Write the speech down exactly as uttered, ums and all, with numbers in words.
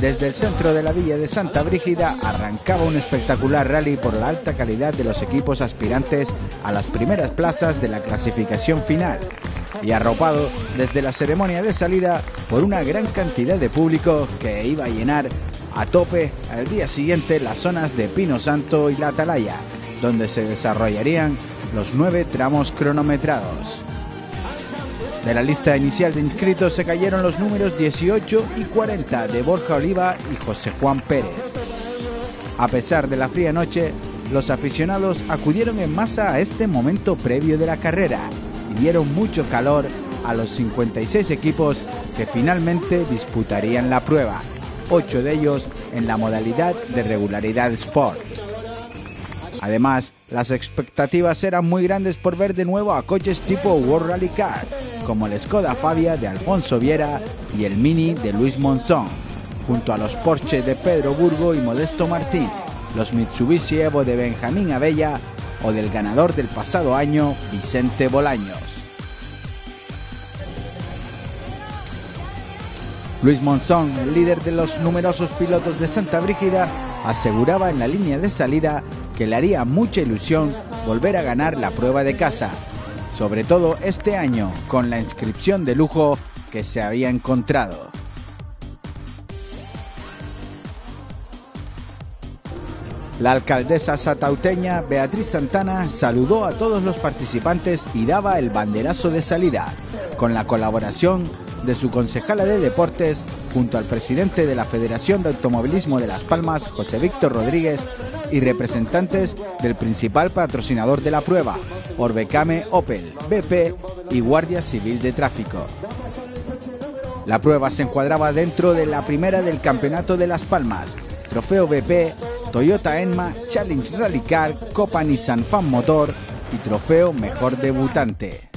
Desde el centro de la villa de Santa Brígida arrancaba un espectacular rally por la alta calidad de los equipos aspirantes a las primeras plazas de la clasificación final, y arropado desde la ceremonia de salida por una gran cantidad de público que iba a llenar a tope al día siguiente las zonas de Pino Santo y La Atalaya, donde se desarrollarían los nueve tramos cronometrados. De la lista inicial de inscritos se cayeron los números dieciocho y cuarenta de Borja Oliva y José Juan Pérez. A pesar de la fría noche, los aficionados acudieron en masa a este momento previo de la carrera y dieron mucho calor a los cincuenta y seis equipos que finalmente disputarían la prueba, ocho de ellos en la modalidad de regularidad Sport. Además, las expectativas eran muy grandes por ver de nuevo a coches tipo World Rally Car, como el Skoda Fabia de Alfonso Viera y el Mini de Luis Monzón, junto a los Porsche de Pedro Burgo y Modesto Martín, los Mitsubishi Evo de Benjamín Abella o del ganador del pasado año, Vicente Bolaños. Luis Monzón, el líder de los numerosos pilotos de Santa Brígida, aseguraba en la línea de salida que le haría mucha ilusión volver a ganar la prueba de casa, sobre todo este año con la inscripción de lujo que se había encontrado. La alcaldesa satauteña Beatriz Santana saludó a todos los participantes y daba el banderazo de salida, con la colaboración de su concejala de deportes junto al presidente de la Federación de Automovilismo de Las Palmas, José Víctor Rodríguez, y representantes del principal patrocinador de la prueba, Orbecame Opel, B P y Guardia Civil de Tráfico. La prueba se encuadraba dentro de la primera del Campeonato de Las Palmas, Trofeo B P, Toyota Enma, Challenge Rally Car, Copa Nissan Fan Motor y Trofeo Mejor Debutante.